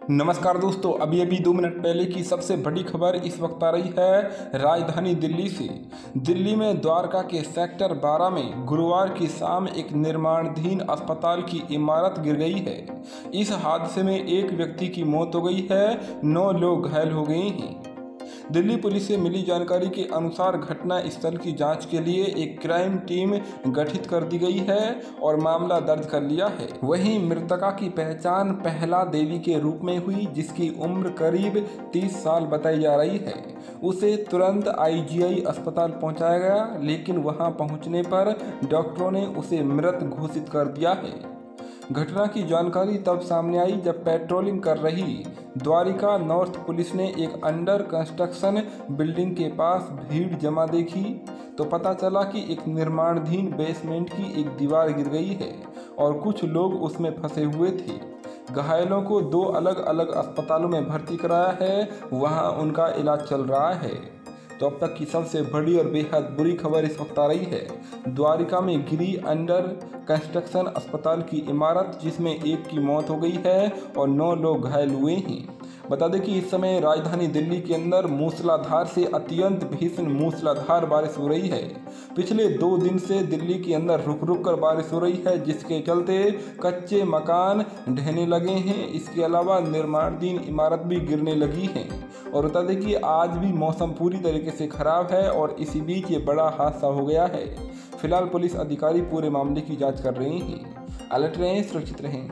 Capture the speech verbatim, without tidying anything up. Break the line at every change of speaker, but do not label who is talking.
नमस्कार दोस्तों, अभी अभी दो मिनट पहले की सबसे बड़ी खबर इस वक्त आ रही है राजधानी दिल्ली से। दिल्ली में द्वारका के सेक्टर बारह में गुरुवार की शाम एक निर्माणाधीन अस्पताल की इमारत गिर गई है। इस हादसे में एक व्यक्ति की मौत हो गई है, नौ लोग घायल हो गए हैं। दिल्ली पुलिस से मिली जानकारी के अनुसार घटना स्थल की जांच के लिए एक क्राइम टीम गठित कर दी गई है और मामला दर्ज कर लिया है। वहीं मृतका की पहचान पहला देवी के रूप में हुई, जिसकी उम्र करीब तीस साल बताई जा रही है। उसे तुरंत आईजीआई अस्पताल पहुंचाया गया, लेकिन वहां पहुंचने पर डॉक्टरों ने उसे मृत घोषित कर दिया है। घटना की जानकारी तब सामने आई जब पेट्रोलिंग कर रही द्वारिका नॉर्थ पुलिस ने एक अंडर कंस्ट्रक्शन बिल्डिंग के पास भीड़ जमा देखी तो पता चला कि एक निर्माणाधीन बेसमेंट की एक दीवार गिर गई है और कुछ लोग उसमें फंसे हुए थे। घायलों को दो अलग अलग अस्पतालों में भर्ती कराया है, वहां उनका इलाज चल रहा है। तो अब तक की सबसे बड़ी और बेहद बुरी खबर इस वक्त आ रही है द्वारिका में गिरी अंडर कंस्ट्रक्शन अस्पताल की इमारत, जिसमें एक की मौत हो गई है और नौ लोग घायल हुए हैं। बता दें कि इस समय राजधानी दिल्ली के अंदर मूसलाधार से अत्यंत भीषण मूसलाधार बारिश हो रही है। पिछले दो दिन से दिल्ली के अंदर रुक रुक कर बारिश हो रही है, जिसके चलते कच्चे मकान ढहने लगे हैं। इसके अलावा निर्माणाधीन इमारत भी गिरने लगी है। और बता दें कि आज भी मौसम पूरी तरीके से खराब है और इसी बीच ये बड़ा हादसा हो गया है। फिलहाल पुलिस अधिकारी पूरे मामले की जांच कर रहे हैं। अलर्ट रहें, सुरक्षित रहें।